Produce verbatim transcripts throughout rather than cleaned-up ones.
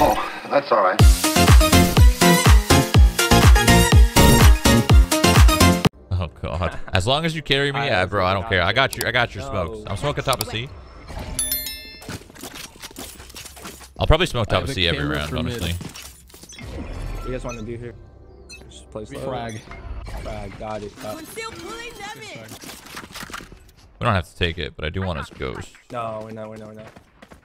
Oh, that's all right. Oh god. As long as you carry me, yeah, bro, I don't care. I got you. I got your smokes. I'm smoking top of C. I'll probably smoke top of C every round, honestly. What do you guys want to do here? Just play slow. Frag. Frag. Got it. Got it. We don't have to take it, but I do want his ghost. No, we're not. We're not. We're not.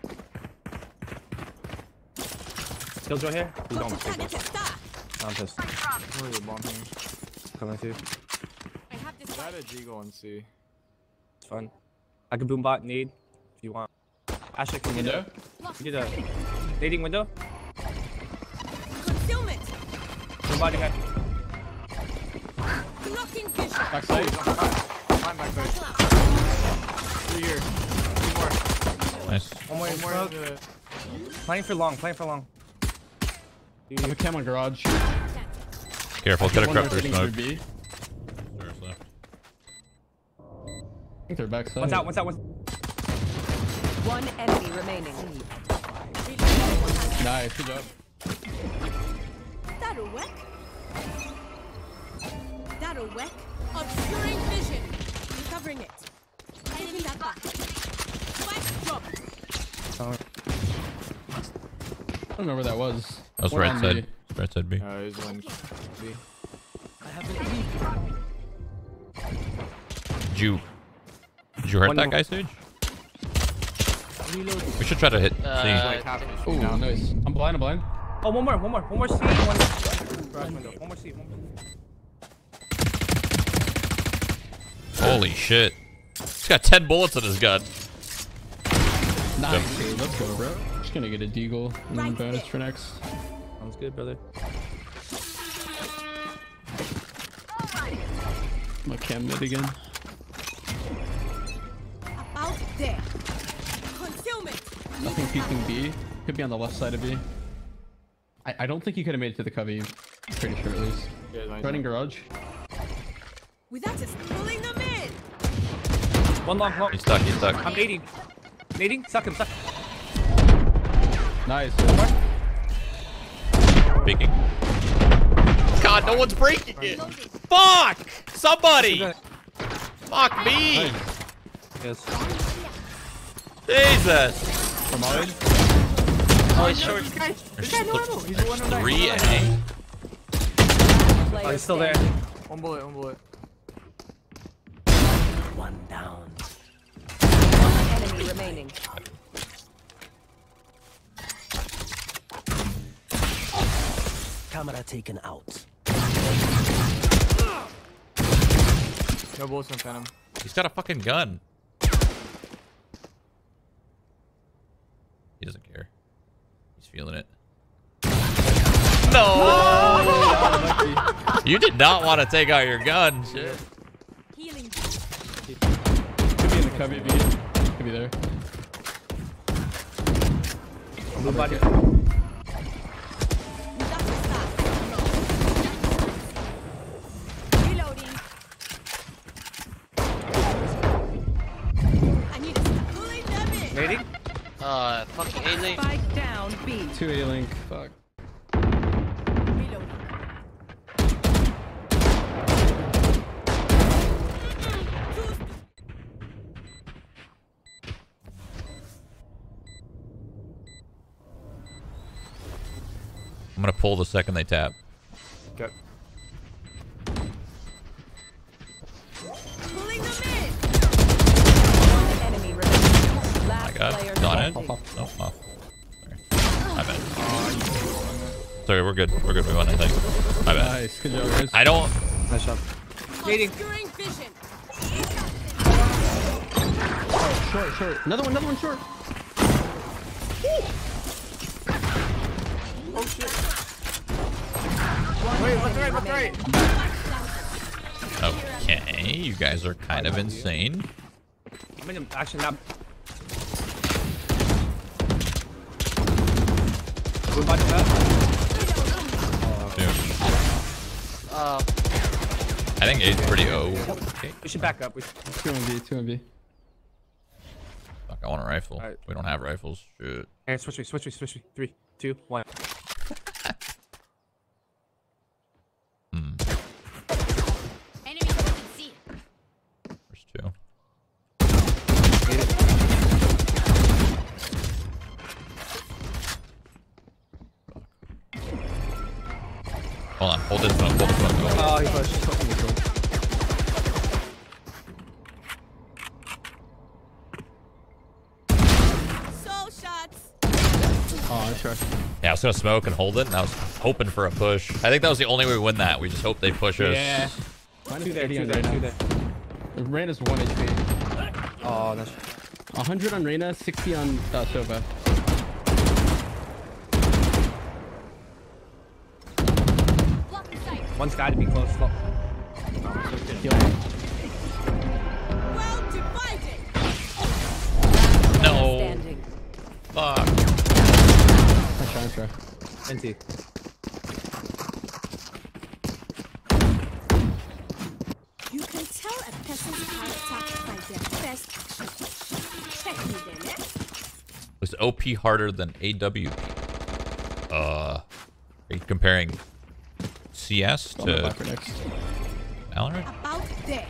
Killjoy here? We don't take this. I'm pissed. Where the bomb here? Coming through. I had a Deagle on C. It's fun. I can boom bot nade if you want. Ashley, can you Window? get a nading window? Concealment. Boom bot again. Blocking vision. Backside. Mine back there. Three here. Two more. Nice. One more. One more. Smoke. into it. Playing for long. Playing for long. I have a cam on garage. Careful, could have One crept more through sitting smoke. through B. Seriously. I think they're backside. One's out. One's out. One's... One enemy remaining. Nice, good job. That'll work. That'll work. Obscuring vision. Recovering it. Taking that back. Spike drop. I don't know where that was. That was One right on side. me. Right side B. Uh, there's one. B. Did you, did you hurt One that more. guy, Sage? We should try to hit Like C. half H P Oh, now. nice. I'm blind, I'm blind. Oh, one more. One more. One more C. One garage window. One more C. One more. Holy shit. He's got ten bullets in his gun. Nice. Hey, let's go, bro. Just gonna get a deagle and then Right bonus there. for next. Sounds good, brother. I'm a cam mid again. About there. Concealment. Nothing peeking B. Could be on the left side of B. I, I don't think he could have made it to the covey. Pretty sure at least. Yeah, nice. Running garage. Without us pulling them in. One long. long. He's stuck, he's stuck. I'm nading. Nading. Suck him. Suck. Nice. Speaking. God, no one's breaking it. Fuck! Somebody! Fuck me! Yes. Jesus! From our end. Oh, he's short. There's three A. Oh, he's still there. One bullet, one bullet. One down. One enemy remaining. Camera taken out. No bullets in Phantom. He's got a fucking gun. He doesn't care. He's feeling it. No! You did not want to take out your gun. Shit. Healing. Could be in the covey B. Could be there. Blue body. Without us that. Reloading. I need to start pulling them in. Nading. Uh, fucking A-Link. Spike down B. Two A-Link. Fuck. Reloading. I'm gonna pull the second they tap. Okay. Pulling them in. One enemy remaining. I Last got player it. Not in. standing. Oh, off. Sorry. My bad. Sorry, we're good. We're good. We won, I think. My bad. Nice. Good job, guys. I don't. Nice shot. Nading. Obscuring vision. Short, short. Another one, another one short. Oh shit. Wait, left right, left right. Okay, you guys are kind of insane. I'm gonna actually not. Blue body left. Dude. Uh, I think A's pretty O. Okay. We should back up. We should... Two on B, two on B. Fuck, I want a rifle. Alright. We don't have rifles. Shit. Hey, switch me, switch me, switch me. Three. two, one. Hmm. Enemy holding C. There's two. Hold on. Hold this smoke. Hold this smoke. Oh, Oh, he pushed. Fucking neutral. Soul shots. Oh, sure. yeah, I was gonna smoke and hold it, and I was hoping for a push. I think that was the only way we win that. We just hope they push us. Yeah. Minus Two there, eighty two on there, two Reyna. there. Reyna's one H P. Oh, that's. one hundred on Reyna, sixty on uh, Sova. Blocking sight. One's got to be close. Slow. Heal. Well divided. No. Standing. Fuck. Nice try, nice try. N T. You can tell a person's character by their best action. Check me then, eh? Was O P harder than A W P? Uh, are you comparing C S I'm gonna buy to for next. Valorant? About there.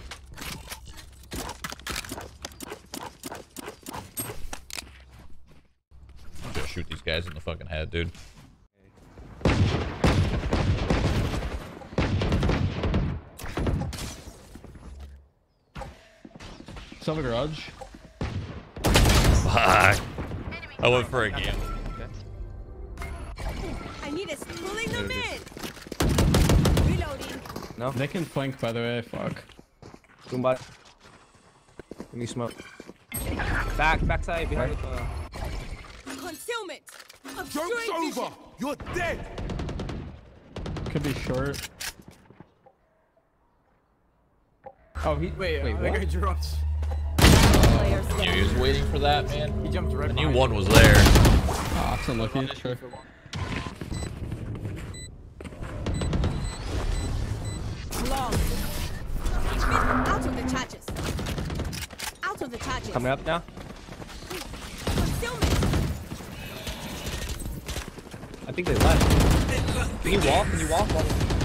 I'm gonna shoot these guys in the fucking head, dude. Sova garage. Fuck. I went for a game. I need us pulling them in. Reloading. No. They can flank, by the way. Fuck. Goombot. Give me smoke. Back, backside, behind. Uh, Concealment. Joke's Obscuring vision. over! You're dead! Could be short. Oh, he. Wait, Wait, I what? think I dropped. Player You standing. was waiting for that, man. He jumped right I knew behind one me. was there. Ah, it's unlucky. Sure. Long. Out of the charges. Out of the charges. coming up now. Concealment. I think they left. Can you walk? Can you walk? walk?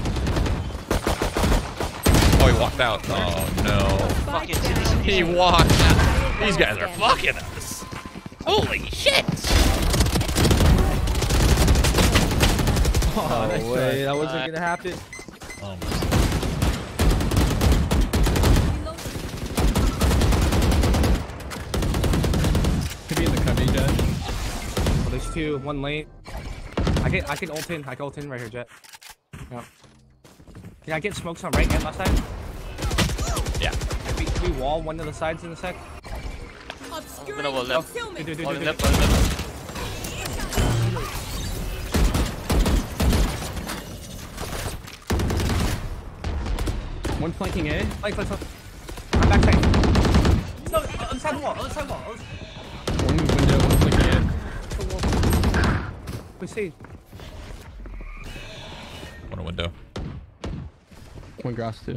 Oh, he walked out. Oh, no. Fucking citizen. He walked out. These guys are fucking us. Holy shit. Oh, nice wait, try. that wasn't gonna happen. Um, Could be in the cubby, Jet. Oh, there's two, one lane. I can, I can ult in. I can ult in right here, Jet. Yeah. Can I get smokes on right and left side? yeah. Can we, can we wall one of the sides in a sec? Obscuring gonna wall left. concealment. Do, do, do, One do, do. left, one left. One flanking A. Like, like, like. I'm backside. No, other side of the wall. Other side of the wall. Other One window, one flanking A. We see. One a window. One grass too.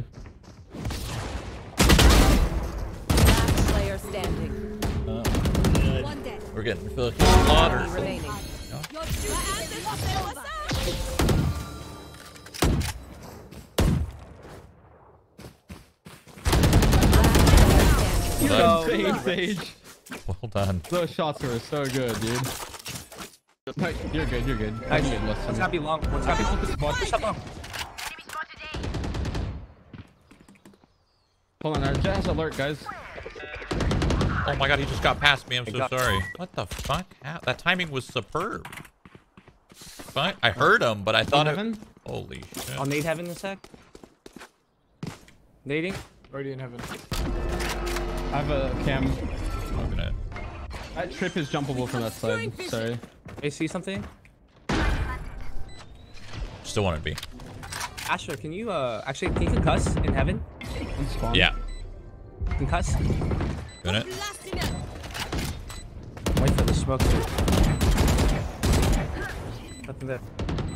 Last player standing. One dead. We're getting fucking slaughtered. Remaining. Your duty is over. Go. Insane, Sage. Well done. Those shots were so good, dude. No, you're good, you're good. Nice. I'm good, less One's than gotta be long. One's gotta be long. One, push up long. Hold on, our Jet has alert, guys. Oh my god, he just got past me. I'm so got- sorry. What the fuck? How? That timing was superb. Fuck. I heard him, but I thought it... Heaven? Holy shit. I'll nade heaven in a sec. Nading. Already in heaven. I have a cam. Smoking it. That trip is jumpable from that side. Sorry. Hey, see something? Still want to be. Asher, can you, uh, actually, can you concuss in heaven? One spawn. Yeah. Concuss? Doing it. Blasting up. Wait for the smoke to... Nothing there.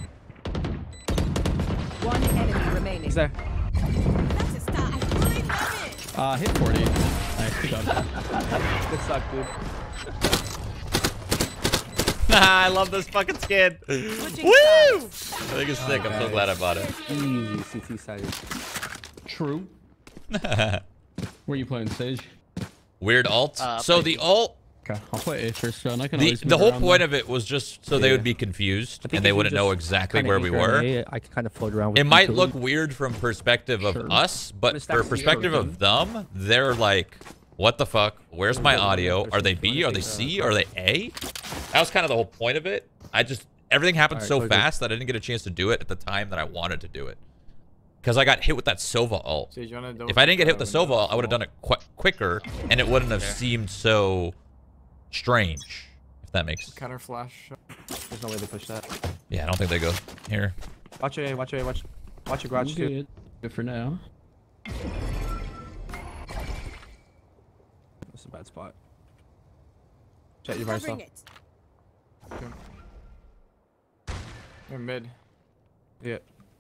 One enemy remaining. He's there. That's a start. I fully love it. Uh, hit forty. Nice, good job. Good suck, dude. I love this fucking skin. Switching Woo! I sides. think it's sick. I'm so glad I bought it. Easy C T side. True. Where you playing, Sage? Weird alt. Uh, so the alt, Okay, I'll play A first round. I can the, always the move whole around point there. of it was just so they Yeah. would be confused I think and they if you wouldn't know just exactly kinda where we anchor an were. A, I can kind of float around with It might utility. look weird from perspective of Sure. us, but But for it's perspective of them, they're like, what the fuck? Where's my audio? Are they B? Are they C? Are they A? That was kind of the whole point of it. I just, everything happened Alright, so go, go. fast that I didn't get a chance to do it at the time that I wanted to do it. Because I got hit with that Sova ult. Sage, you wanna double If I didn't get hit with the window? Sova ult, I would have done it qu quicker, and it wouldn't have Okay. seemed so strange, if that makes. Counter flash. There's no way to push that. Yeah, I don't think they go here. Watch A, watch A, watch. Watch your garage I'm too. good. Good for now. That's a bad spot. Jet, you by yourself. Covering it. They're mid. Yeah.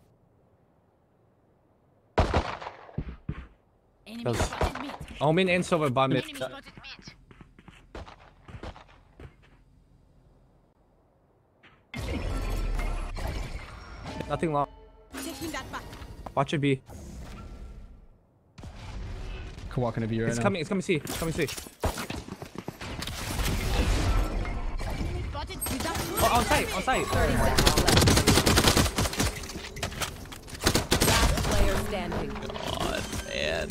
Enemy That was- spotted mid. Omen and Silver bottom mid. Enemy spotted mid. Nothing long. Taking that back. Watch it B. Could walk in a B right It's now. coming. It's coming C. It's coming C. Enemy spotted. Without Oh, on site. On site. thirty seconds left. Last player standing. God, man.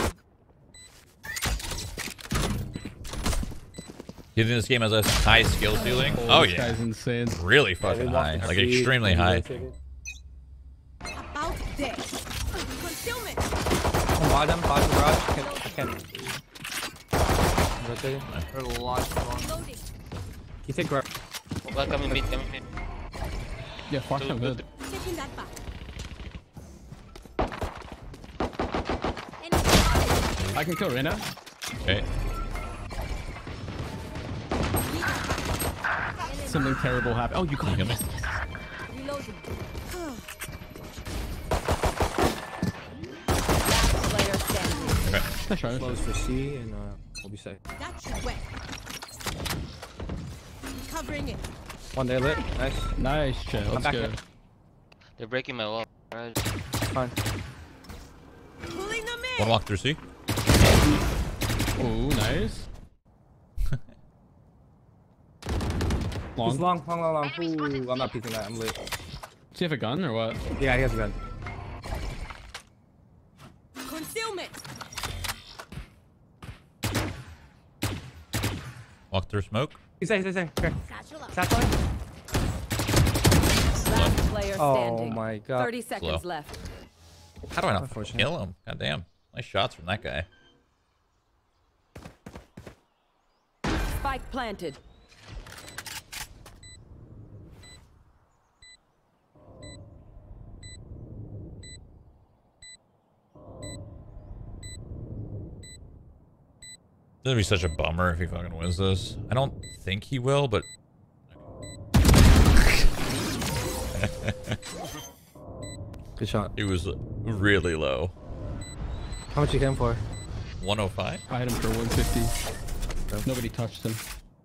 You think this game has a high skill ceiling? Oh this yeah, guy's insane. really fucking high, like extremely high. about this. Concealment. On bottom, bottom garage. I can't. I can't. Rotating. There's a lot long. Loading. You take garage. Well, coming mid, coming mid. Yeah, fuck Two, him two, good. Taking that back. Enemy spotted. I can kill Reyna. Okay. Something terrible happened. Oh, you got him. Reloading. Last player standing. Okay. Nice try. Close for C and uh, we'll be safe. That should work. Covering it. One day lit. Nice. Nice, Chet. Let's back go. here. They're breaking my wall. Right. Fine. Pulling them in. One walk through C. Oh, nice. He's Long. long, long, long, long. Ooh, I'm not peeking that. I'm lit. Does he have a gun or what? Yeah, he has a gun. Concealment. Walk through smoke. He's there. He's there. He's there. Here. Satchel up. Satchel. Last player Oh standing. my god. thirty seconds Slow. left. How do I not Unfortunate. kill him? God damn. Nice shots from that guy. Spike planted. This would be such a bummer if he fucking wins this. I don't think he will, but Good shot. he was really low. How much you hit him for? one oh five? I hit him for one fifty. Nobody touched him.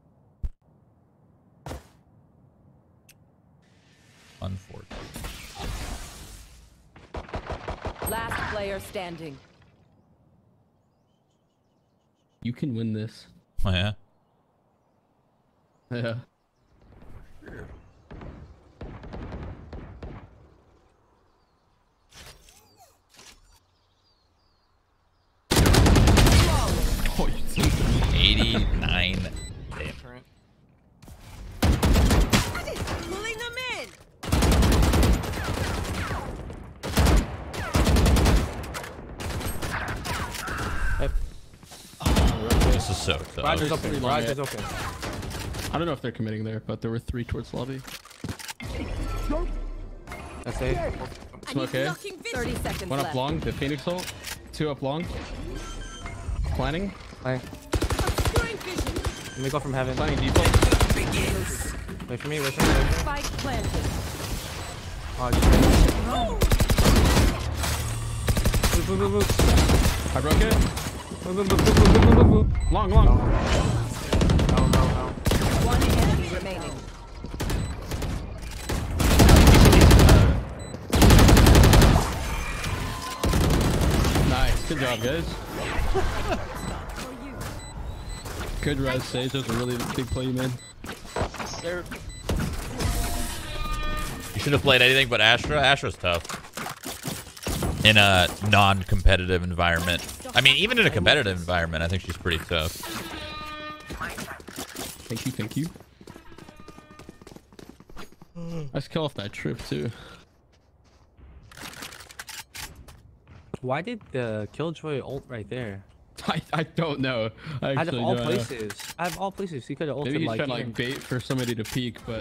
Unfortunate. Last player standing. You can win this. Oh, yeah. Yeah. Oh, you eighty-nine. Damn. Current. Pulling them in. This is so Garage is tough. open. Three long Garage A. is open. I don't know if they're committing there, but there were three towards lobby. That's A. I Smoke need A. blocking vision. thirty seconds One up left. long, the Phoenix ult. Two up long. Planning. Fine. Obscuring vision. Let me go from heaven. Planning default. Wait for me. Wait for me. Wait for me. Spike planted. Oh, just move, move, move, move. I broke it. Move, move, move, move, move, move, move, move. Long, long. No, no, no. One enemy remaining. Good job, guys. Good res, Sage. That was a really big play, man. Sir. You should have played anything but Astra. Astra's tough. In a non-competitive environment. I mean, even in a competitive environment, I think she's pretty tough. Thank you, thank you. Let's kill off that trip, too. Why did the Killjoy ult right there? I, I don't know. I Out of actually all don't know. places. Out of all places, he could have ulted Maybe he's like, trying to even- like bait for somebody to peek, but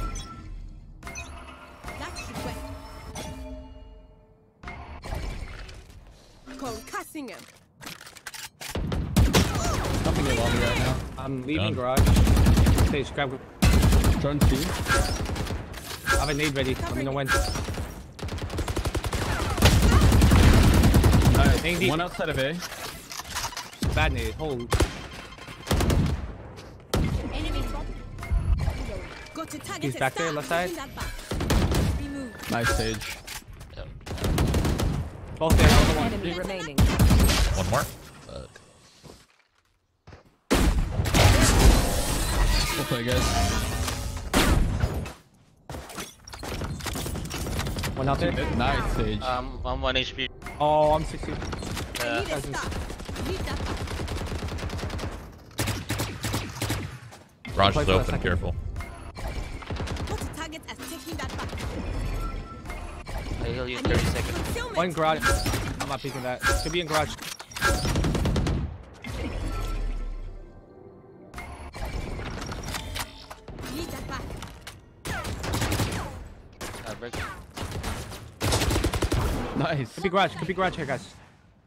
That should work. Concussing him. nothing in lobby right now. I'm leaving Done. garage. Stage, grab. Drone two. I have a nade ready. Let me know when. Nice. Thank you. One outside of A. Bad nade. Holy. Enemy drop. Got to target He's it. back there, Start left side. taking that back. Remove. Nice Sage. Both there. Another one. Enemy remaining. One more. Fuck. We'll play, guys. One out there. Nice Sage. Um, I'm one H P. Oh, I'm sixty. I need a Presence. start. Need that back. Garage Play is for a open, second. careful. Got to target as taking that back. I heal you I in need thirty seconds. concealment. One garage. I'm not peeking that. Could be in garage. Need that back. Uh, break. Nice. Could be garage. Could be garage here, guys.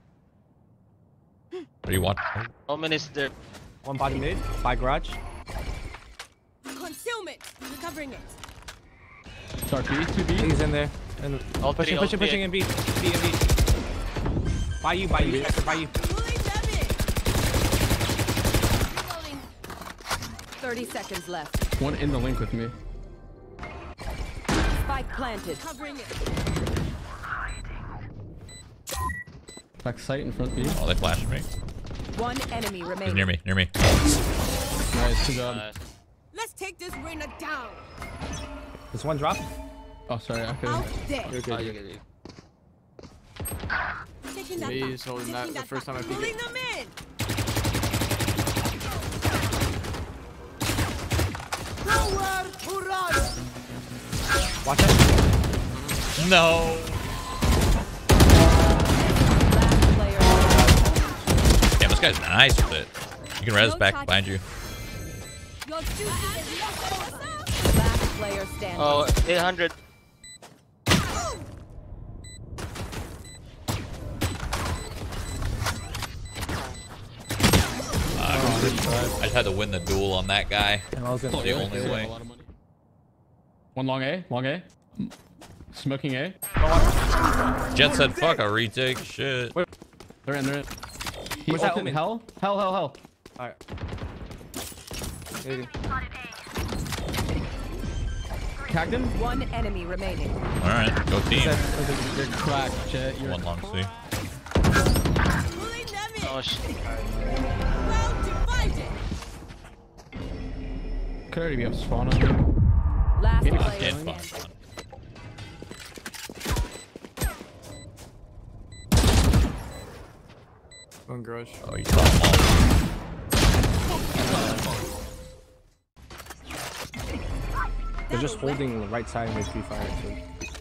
What do you want? Omen is there. One bottom mid. By garage. Concealment. Recovering it. Start B, two B. He's in there. And All pushing, three, all pushing, three. pushing in B. B in B. By you, by you, Spectre, by you. Pulling them in. Reloading. thirty seconds left. One in the link with me. Spike planted. Covering it. Back sight in front B. Oh, they flashed me. One enemy He's remaining. near me, near me. Nice, good job. Uh, Let's take this winner down. There's one drop. Oh, sorry, I Out couldn't. there. You're oh, good. you You're get good. it. Taking that He's back. holding that Taking the first back. time I peek Pulling it. them in. Watch out. No. Last player. Damn, this guy's nice with it. You can res back behind you. Your duty is not over. Last player standing. Oh, eight hundred. I just had to win the duel on that guy. I was gonna The only A way. lot of money. One long A, long A. Mm. Smoking A. Jet said, fuck a retake. Shit. They're in, they're in. He Where's that ulted omen? hell? Hell, hell, hell. Alright. Maybe. Tagged him? One enemy remaining. Alright, go team. You're cracked, Jet. You're One long C. Pulling them in. Oh shit. Well divided. could already be up spawn on him. Last Maybe player Can't standing. fuck. One garage. Oh, you saw them They're just holding the right side with free fire too.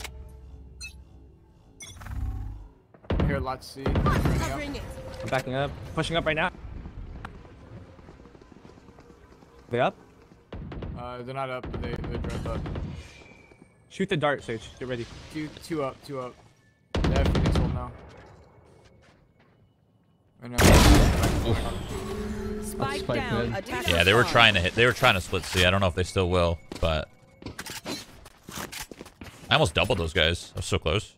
Here, let's see. Running out. Covering it. I'm backing up. Pushing up right now. They up? Uh, they're not up, but they they dropped up. Shoot the dart, Sage. Get ready. Two two up, two up. They have Phoenix hold now. I know. Spike Spike down. mid. Attack Yeah, they were trying to hit. They were trying to split C. I don't know if they still will, but I almost doubled those guys. I was so close.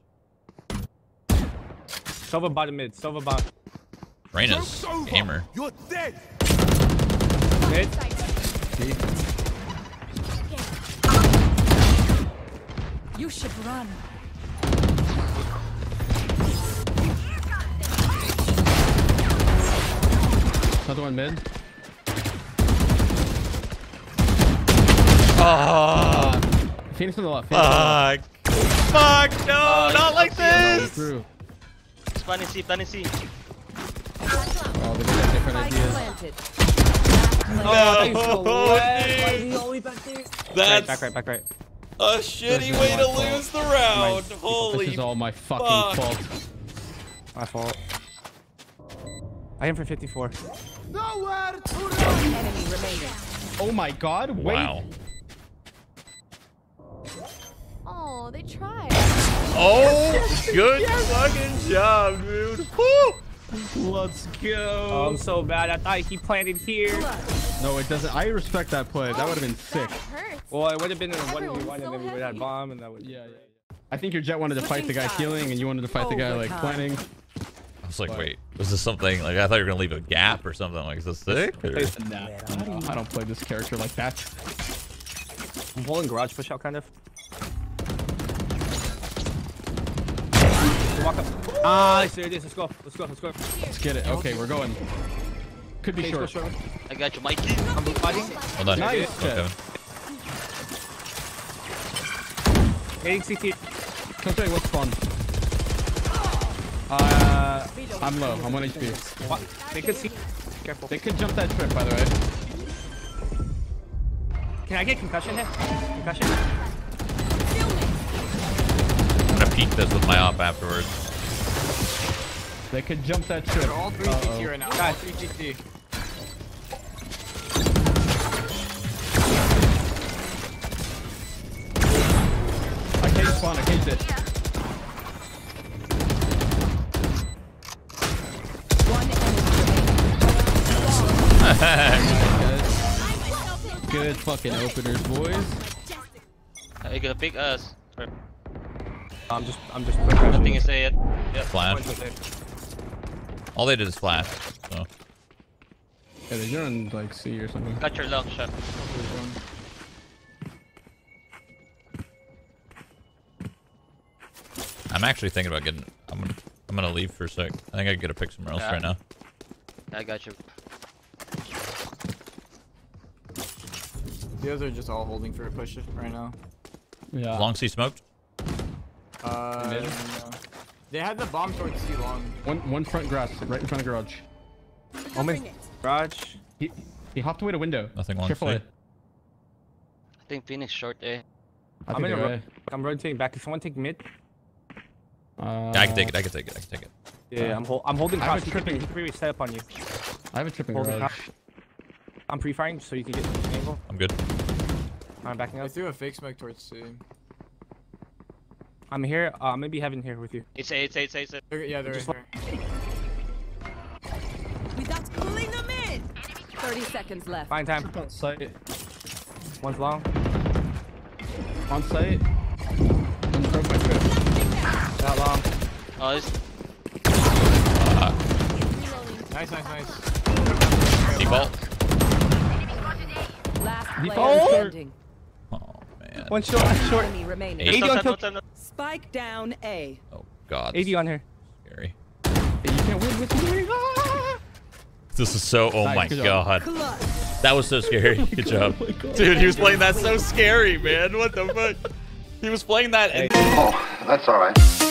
Silver bottom mid. Silver bottom. Reyna's gamer. You're dead. Mid. You should run. Another one mid. Oh, Phoenix on the left. Phoenix on fuck. Fuck, no, Uh, not like the left. this. Through. Plan C, plan C. Oh, they got different Spike ideas. planted. No, Right, that's back right, back right. a shitty way to lose the round. This Holy is all my fucking fuck. fault. My fault. I am for fifty-four. Enemy remaining. Oh my god, wait. Wow. Oh, they tried. Oh, good fucking job, dude. Woo. Let's go. Oh, I'm so bad. I thought he planted here. No, it doesn't. I respect that play. That would have been sick. That hurts. Well, it would have been in a one v Everyone's one, and so then we would have heavy. bomb, and that would. Yeah, yeah, yeah. I think your Jet wanted to fight the guy Switching healing, and you wanted to fight the guy like Overtime. planning. I was like, wait, was this something like I thought you were gonna leave a gap or something? Like, is this sick? or- Nah, I don't, I don't play this character like that. I'm pulling garage push out, kind of. Walk up. Ah, there it is. Let's go. Let's go. Let's go. Let's get it. Okay, we're going. Could be Cage, go short. short. I got you, Mikey. I'm fighting. Hold on. Nice, Oh, Jet. Kevin. Hitting C T. Killjoy, what's spawn? Uh, I'm low. I'm one H P. what? They could see. Careful. They could jump that trip, by the way. Can I get concussion hit? Concussion? I'm gonna peek this with my op afterwards. They could jump that trip. They're all three C T Uh-oh. right now. Guys. three C T. I cage spawn. I caged it. One enemy remaining. Good fucking openers, boys. Are you gonna pick us? I'm just, I'm just. Nothing is say it. Yep. Flash. All they did is flash. So Yeah, they're on like C or something. Got your long shot. I'm actually thinking about getting. I'm gonna. I'm gonna leave for a sec. I think I could get a pick somewhere else Yeah. right now. I got you. The others are just all holding for a push right now. Yeah. Long C smoked. Uh, Mid? no. They had the bomb towards C long. One one front grass, right in front of garage. Covering it. Garage. He he hopped away to window. Nothing long Careful. C. A. I think Phoenix short eh? I I'm think in a they're ro- I'm rotating back. Can someone take mid? A. Uh, Yeah, I can take it. I can take it. I can take it. Yeah, I'm, hol I'm holding I have cross. a He could tripping- he could really set up on you. I have a tripping Holding garage. cross. I'm pre-firing so you can get the angle. I'm good. I'm backing I up. threw a fake smoke towards C. I'm here. Uh, maybe heaven here with you. It's A, it's A, it's A, it's A. They're, yeah, they're Just right here. Without pulling them in. Thirty seconds left. Fine time. On site. One's long. On site. On the front my trip. Not long. Oh, it's Nice, nice, nice. Default. Last player Default. standing. Oh man. One short. Short. Enemy remaining. Eight. eighty no on time, kill. no time, no- Spike down A. Oh god. eighty on her. Scary. Hey, you can't win with me. Ah! This is so. Oh Nice, my good job. god. Clutch. That was so scary. Good job. Oh my God. Dude, he was playing that so scary, man. What the fuck? He was playing that. And Oh, that's all right.